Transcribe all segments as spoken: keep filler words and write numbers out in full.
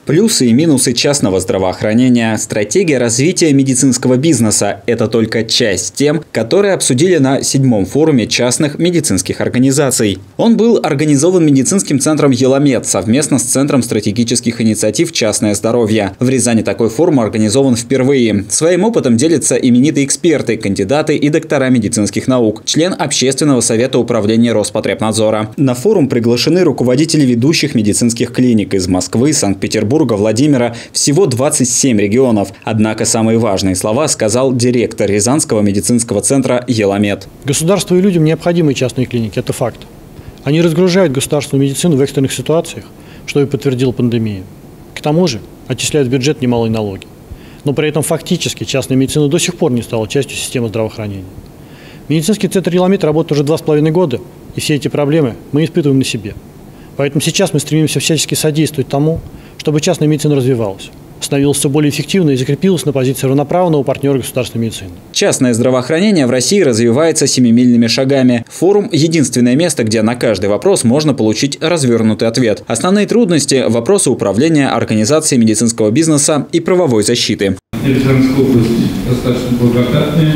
Плюсы и минусы частного здравоохранения, стратегия развития медицинского бизнеса – это только часть тем, которые обсудили на седьмом форуме частных медицинских организаций. Он был организован медицинским центром «Еламед» совместно с Центром стратегических инициатив «Частное здоровье». В Рязани такой форум организован впервые. Своим опытом делятся именитые эксперты, кандидаты и доктора медицинских наук, член Общественного совета управления Роспотребнадзора. На форум приглашены руководители ведущих медицинских клиник из Москвы, Санкт-Петербурга, Владимира, всего двадцать семь регионов. Однако самые важные слова сказал директор Рязанского медицинского центра «Еламед». Государству и людям необходимы частные клиники, это факт. Они разгружают государственную медицину в экстренных ситуациях, что и подтвердила пандемия. К тому же отчисляют в бюджет немалые налоги. Но при этом фактически частная медицина до сих пор не стала частью системы здравоохранения. Медицинский центр «Еламед» работает уже два с половиной года, и все эти проблемы мы испытываем на себе. Поэтому сейчас мы стремимся всячески содействовать тому, чтобы частная медицина развивалась, становилась все более эффективной и закрепилась на позиции равноправного партнера государственной медицины. Частное здравоохранение в России развивается семимильными шагами. Форум – единственное место, где на каждый вопрос можно получить развернутый ответ. Основные трудности – вопросы управления, организации медицинского бизнеса и правовой защиты. Рязанская область достаточно благодатная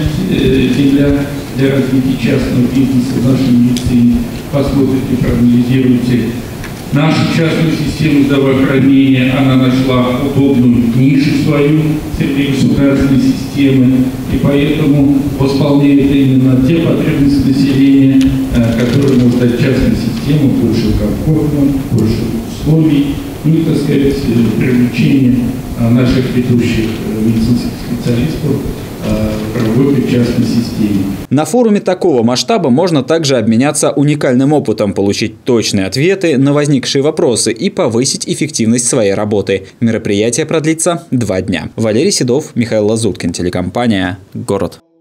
земля для развития частного бизнеса в нашей медицине. Посмотрите, проанализируйте нашу частную систему здравоохранения. Она нашла удобную нишу свою среди государственной системы, и поэтому восполняет именно те потребности населения, которые может дать частная система, больше комфортно, больше условий, ну и, так сказать, привлечение наших ведущих медицинских специалистов в работе в частной системе. На форуме такого масштаба можно также обменяться уникальным опытом, получить точные ответы на возникшие вопросы и повысить эффективность своей работы. Мероприятие продлится два дня. Валерий Седов, Михаил Лазуткин, телекомпания «Город».